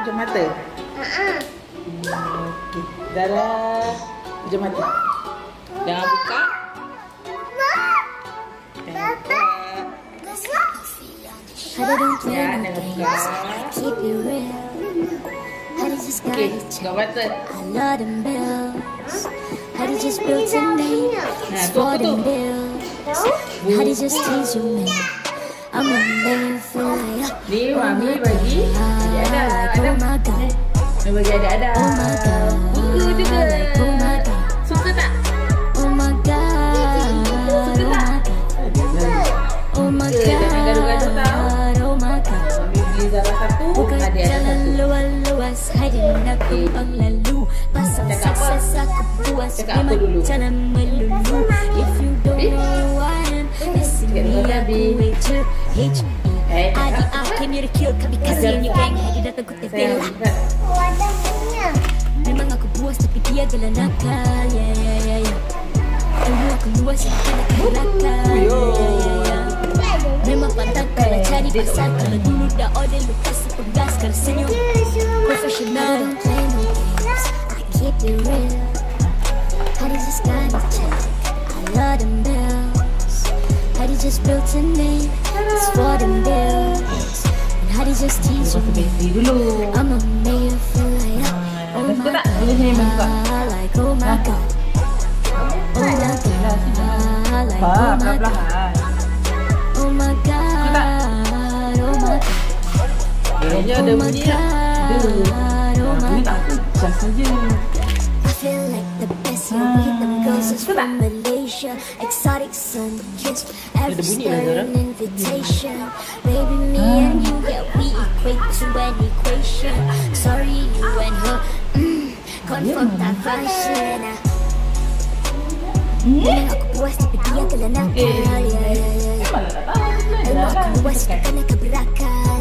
Pejam mata? Okey. Zara, pejam mata. Jangan buka. Jangan buka. Ya, jangan buka. Okey, buka mata. Nah, tu apa tu? Ni Mami bagi adik-adik. Mami bagi adik-adik. Buku juga. Suka tak? Suka tak? Jangan gaduh-gaduh tau. Mami beli Zara satu, adik-adik satu. Cakap apa? Cakap apa dulu? Memang aku puas tapi dia gila nakal. Aku luas yang nakal. Memang pantas kalau cari pasal. Kalau dulu dah order lukas sepegas. Kalau senyum professional. Don't play no games, I keep it real. Honey just got a check, I love them bills. Honey just built a name, it's for them bills. And honey just tease me, I'm a mayor for like, oh my god, like oh my god, oh my god, like oh my god, oh my god, oh my god. Dia ada bunyi tak? Bunyi tak apa? Just saja. I feel like the best here with them girls is from Malaysia. Exotic sun kissed every stern invitation. Baby, me and you, yeah, we equate to an equation. Sorry, you and her, confirm tak fashion. Memang aku puas tapi dia gila nakal. Memang aku luas kita kena keberakal.